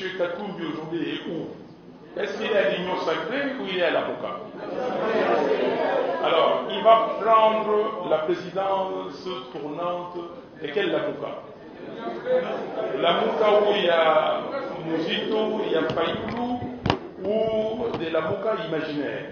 Katumbi aujourd'hui est où? Est-ce qu'il est à l'Union sacrée ou il est à la Mouka? Alors, il va prendre la présidence tournante de quelle la Mouka? La Mouka où il y a Mouzito, il y a Fayoulou, ou de la Mouka imaginaire?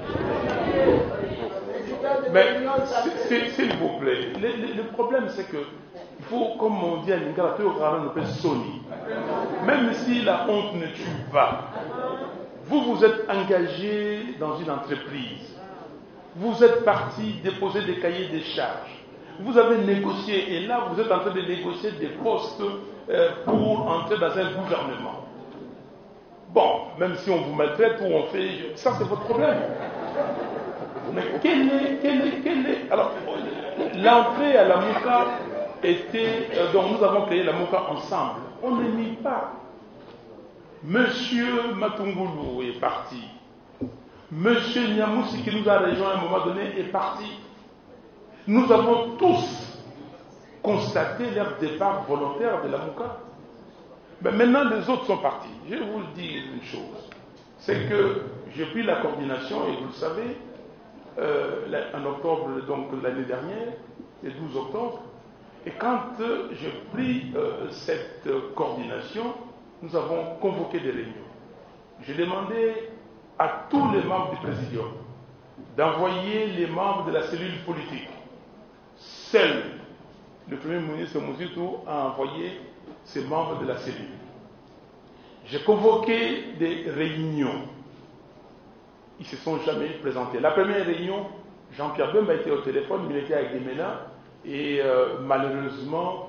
Mais, s'il vous plaît, le problème c'est que il faut, comme on dit à Lingala, on appelle Sony. Même si la honte ne tue pas, vous êtes engagé dans une entreprise. Vous êtes parti déposer des cahiers des charges. Vous avez négocié, et là vous êtes en train de négocier des postes pour entrer dans un gouvernement. Bon, même si on vous maltraite ou on fait... Ça c'est votre problème. Mais quel est... Alors, l'entrée à la Mouka était... donc nous avons créé la Mouka ensemble. On ne nie pas. Monsieur Matungulu est parti. Monsieur Niamoussi, qui nous a rejoint à un moment donné, est parti. Nous avons tous constaté leur départ volontaire de la Mouka. Mais maintenant, les autres sont partis. Je vais vous dire une chose. C'est que j'ai pris la coordination, et vous le savez, en octobre, donc l'année dernière, le 12 octobre. Et quand j'ai pris cette coordination, nous avons convoqué des réunions. J'ai demandé à tous les membres du Présidium d'envoyer les membres de la cellule politique. Seul le Premier ministre Mouzito a envoyé ses membres de la cellule. J'ai convoqué des réunions. Ils ne se sont jamais présentés. La première réunion, Jean-Pierre Bemba était au téléphone, mais il était avec des ménas, et malheureusement,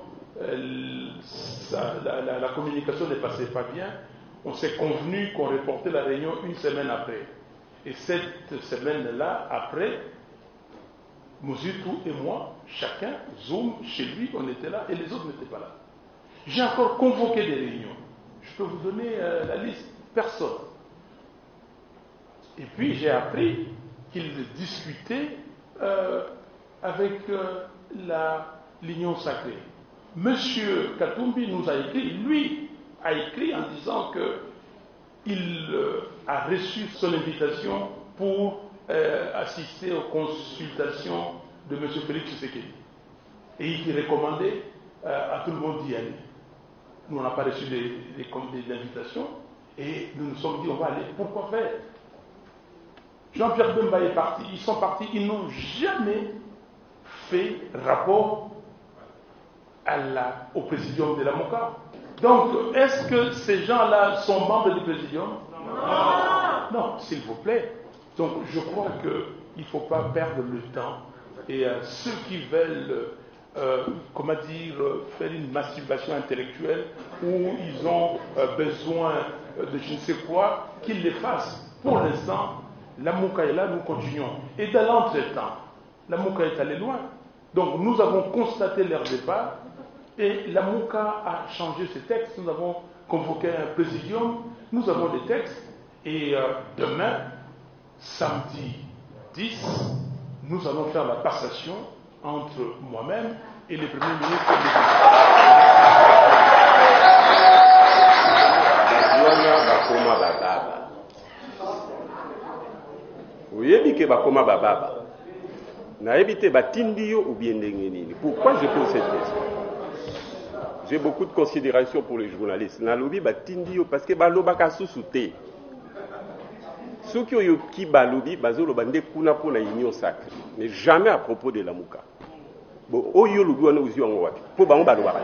la communication ne passait pas bien. On s'est convenu qu'on reportait la réunion une semaine après. Et cette semaine-là, après, Mouzito et moi, chacun, Zoom, chez lui, on était là, et les autres n'étaient pas là. J'ai encore convoqué des réunions. Je peux vous donner la liste. Personne. Et puis j'ai appris qu'ils discutaient avec l'Union sacrée. Monsieur Katumbi nous a écrit, lui a écrit en disant qu'il a reçu son invitation pour assister aux consultations de monsieur Félix Tshisekedi. Et il recommandait à tout le monde d'y aller. Nous, on n'a pas reçu d'invitation et nous nous sommes dit, on va aller. Pourquoi faire? Jean-Pierre Bemba est parti. Ils sont partis. Ils n'ont jamais fait rapport au présidium de la Mouka. Donc, est-ce que ces gens-là sont membres du présidium? Non, s'il vous plaît. Donc, je crois qu'il ne faut pas perdre le temps. Et ceux qui veulent... comment dire, faire une masturbation intellectuelle où ils ont besoin de je ne sais quoi, qu'ils les fassent. Pour l'instant, la Mouka est là, nous continuons. Et dans l'entretemps, la Mouka est allée loin. Donc nous avons constaté leur départ et la Mouka a changé ses textes. Nous avons convoqué un présidium, nous avons des textes et demain, samedi 10, nous allons faire la passation entre moi-même et le Premier ministre de Pourquoi je pose cette question? J'ai beaucoup de considération pour les journalistes. Nalobi batindio parce que balobaka susute. Ceux qui ont qui balobi bazolo bande kuna pour la union sacrée, mais jamais à propos de la Mouka. Bon, oyo lubi wana uzi wango wapi? Po bango balobaka.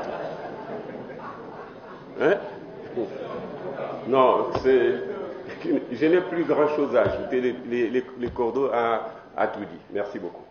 Hein? Non, je n'ai plus grand chose à ajouter. Les cordeaux a tout dit. Merci beaucoup.